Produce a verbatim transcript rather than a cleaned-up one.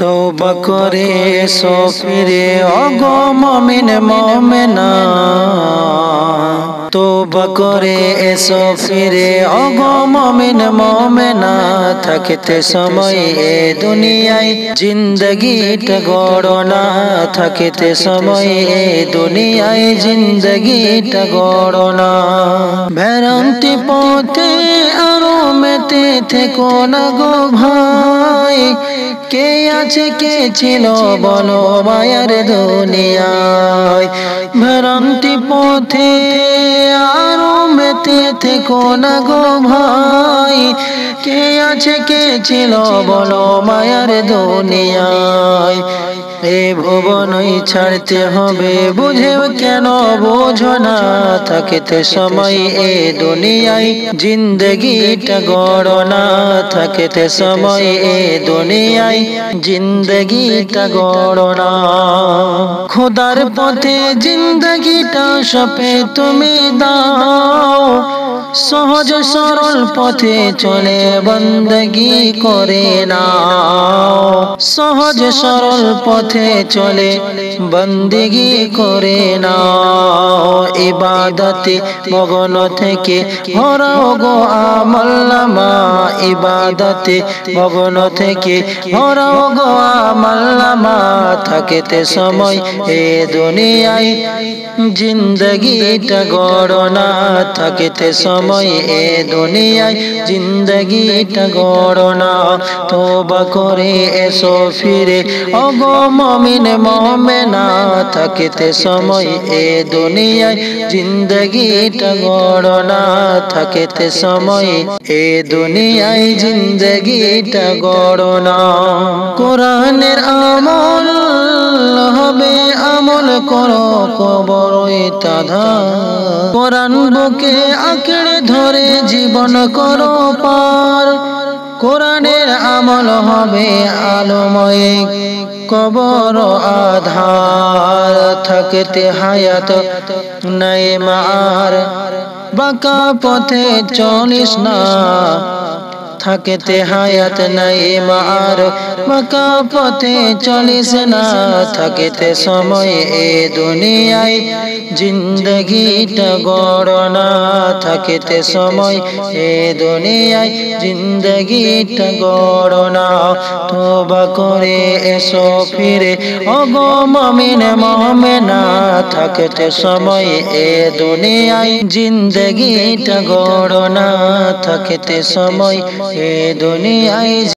তওবা করে এসো ফিরে ওগো মুমিন মুমিনা, তওবা করে এসো ফিরে ওগো মুমিন মুমিনা। থাকতে সময় এ দুনিয়ায় জিন্দগিটা গড়ো না, থাকতে সময় এ দুনিয়ায় জিন্দগিটা গড়ো না। ভ্রান্তি পথে আরো মেতে থেকো না গো ভাই, কে আছে কে ছিল বলো মায়ার দুনিয়ায়। ভ্রান্তি পথে আরো মেতে থেকো না গো ভাই, কে আছে কে ছিল বলো মায়ার দুনিয়ায়। এ ভুবনই ছাড়তে হবে বুঝেও কেন বোঝো না, থাকতে সময় এ দুনিয়ায় জিন্দগিটা গড়ো না, থাকতে সময় এ দুনিয়ায় জিন্দগিটা গড়ো না। খোদার পথে জিন্দগিটা সপে তুমি দাও, সহজ সরল পথে চলে বন্দগি করে নাও, সহজ সরল পথে চলে বন্দগি করে নাও। ইবাদতে মগন থেকে ভরাও গো আমলনামা, ইবাদতে মগন থেকে ভরাও গো আমলনামা। থাকতে সময় এ দুনিয়ায় জিন্দগিটা গড়ো না, থাকতে সময় এ দুনিয়ায় জিন্দগিটা গড়ো না। তওবা করে এসো ফিরে ওগো মুমিন মুমিনা, থাকতে সময় এ দুনিয়ায় জিন্দগিটা গড়ো না, থাকতে সময় এ দুনিয়ায় জিন্দগিটা গড়ো না। কোরআনের আমল হবে আমল করো কবরই তাধা, কোরআন বুকে আঁকড়ে ধরে জীবন করো পার। কোরআনের আমল হবে আলোময় কবর আধার, থাকতে হায়াত নাই মার বাঁকা পথে চলিস না, থাকতে হায়াত নাই মার বাঁকা পথে চলিস না। থাকতে সময় এ দুনিয়ায় জিন্দগিটা গড়ো না, থাকতে সময় এ দুনিয়ায় জিন্দগিটা গড়ো না। তওবা করে এসো ফিরে ওগো মুমিন মুমিনা, থাকতে সময় এ দুনিয়ায় জিন্দগিটা গড়ো না, থাকতে সময় এ দুনিয়ায়